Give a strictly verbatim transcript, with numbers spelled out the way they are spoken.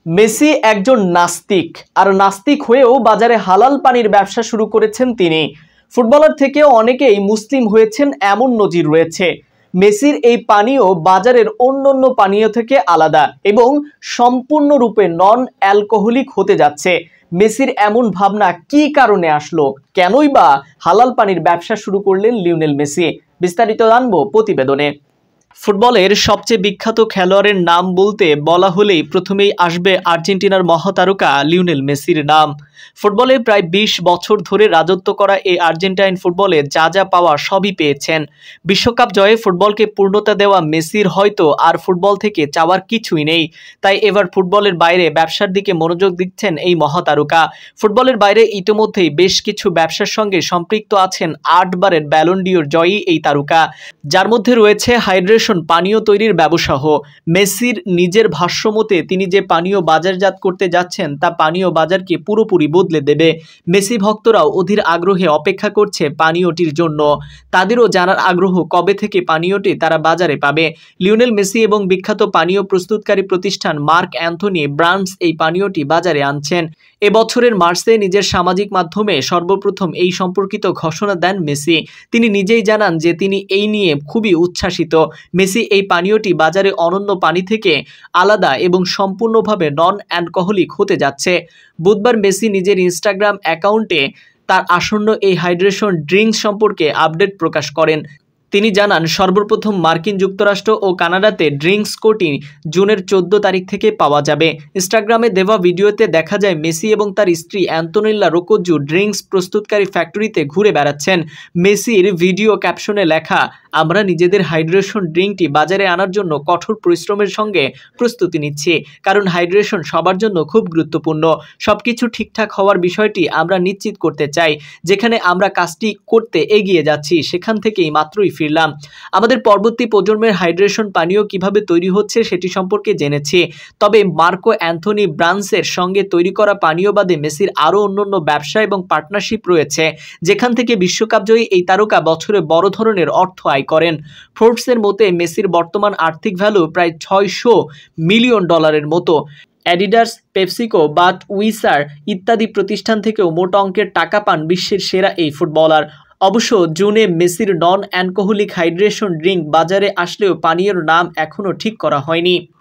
Messi একজন নাস্তিক, আর নাস্তিক হয়েও বাজারে হালাল পানির ব্যবসা শুরু করেছেন তিনি। ফুটবলার থেকেও অনেকেই মুসলিম হয়েছেন এমন নজির রয়েছে। মেসির এই পানীয় বাজারের অন্যান্য পানীয় থেকে আলাদা এবং সম্পূর্ণরূপে নন অ্যালকোহলিক হতে যাচ্ছে। মেসির এমন ভাবনা কি কারণে আসলো, কেনই বা হালাল পানির ব্যবসা শুরু করলেন লিওনেল মেসি? বিস্তারিত জানবো প্রতিবেদনে। ফুটবলের সবচেয়ে বিখ্যাত খেলোয়াড়ের নাম বলতে বলা হলেই প্রথমেই আসবে আর্জেন্টিনার মহাতারকা লিওনেল মেসির নাম। ফুটবলে প্রায় বিশ বছর ধরে রাজত্ব করা এই আর্জেন্টাইন ফুটবলে যা যা পাওয়া সবই পেয়েছেন। বিশ্বকাপ জয়ে ফুটবলকে পূর্ণতা দেওয়া মেসির হয়তো আর ফুটবল থেকে চাওয়ার কিছুই নেই। তাই এবার ফুটবলের বাইরে ব্যবসার দিকে মনোযোগ দিচ্ছেন এই মহাতারকা। ফুটবলের বাইরে ইতিমধ্যেই বেশ কিছু ব্যবসার সঙ্গে সম্পৃক্ত আছেন আটবারের ব্যালন ডিওর জয়ী এই তারকা, যার মধ্যে রয়েছে হাইড্রেশন পানীয় তৈরির ব্যবসাহ। মেসির নিজের ভাষ্যমতে তিনি যে পানীয় বাজারজাত করতে যাচ্ছেন তা পানীয় বাজারকে পুরোপুরি বদলে দেবে। মেসি ভক্তরাও অধীর আগ্রহে অপেক্ষা করছে পানীয়টির জন্য। তাদেরও জানার আগ্রহ কবে থেকে পানীয়টি তারা বাজারে পাবে। লিওনেল মেসি এবং বিখ্যাত পানীয় প্রস্তুতকারী প্রতিষ্ঠান মার্ক অ্যান্থনি ব্রান্ডস এই পানীয়টি বাজারে আনছেন। এবছরের মার্চে নিজের সামাজিক মাধ্যমে সর্বপ্রথম এই সম্পর্কিত ঘোষণা দেন মেসি। তিনি নিজেই জানান যে তিনি এই নিয়ে খুবই উচ্ছ্বাসিত। মেসি এই পানীয়টি বাজারে অনন্য পানি থেকে আলাদা এবং সম্পূর্ণভাবে নন অ্যালকোহলিক হতে যাচ্ছে। বুধবার মেসি নিজের ইনস্টাগ্রাম অ্যাকাউন্টে তার আসন্ন এই হাইড্রেশন ড্রিঙ্কস সম্পর্কে আপডেট প্রকাশ করেন। তিনি জানান, সর্বপ্রথম মার্কিন যুক্তরাষ্ট্র ও কানাডাতে ড্রিঙ্কস কোটি জুনের চোদ্দ তারিখ থেকে পাওয়া যাবে। ইনস্টাগ্রামে দেওয়া ভিডিওতে দেখা যায় মেসি এবং তার স্ত্রী অ্যান্তোনেল্লা রোকোজ্জু ড্রিঙ্কস প্রস্তুতকারী ফ্যাক্টরিতে ঘুরে বেড়াচ্ছেন। মেসির ভিডিও ক্যাপশনে লেখা, আমরা নিজেদের হাইড্রেশন ড্রিঙ্কটি বাজারে আনার জন্য কঠোর পরিশ্রমের সঙ্গে প্রস্তুতি নিচ্ছি, কারণ হাইড্রেশন সবার জন্য খুব গুরুত্বপূর্ণ। সবকিছু ঠিকঠাক হওয়ার বিষয়টি আমরা নিশ্চিত করতে চাই। যেখানে আমরা কাজটি করতে এগিয়ে যাচ্ছি সেখান থেকেই মাত্রই ফিরলাম। আমাদের পরবর্তী প্রজন্মের হাইড্রেশন পানীয় কিভাবে তৈরি হচ্ছে সেটি সম্পর্কে জেনেছি। তবে মার্কো অ্যান্থনি ব্রান্ডসের সঙ্গে তৈরি করা পানীয় বাদে মেসির আরও অন্যান্য ব্যবসা এবং পার্টনারশিপ রয়েছে, যেখান থেকে বিশ্বকাপ জয়ী এই তারকা বছরে বড় ধরনের অর্থ আয় করেন। ফোর্বসের মতে মেসির বর্তমান আর্থিক ভ্যালু প্রায় ছয়শো মিলিয়ন ডলারের মতো। অ্যাডিডাস, পেপসিকো, বাট উইসার ইত্যাদি প্রতিষ্ঠান থেকেও মোটা অঙ্কের টাকা পান বিশ্বের সেরা এই ফুটবলার। অবশ্য জুনে মেসির নন অ্যালকোহলিক হাইড্রেশন ড্রিঙ্ক বাজারে আসলেও পানীয়ের নাম এখনও ঠিক করা হয়নি।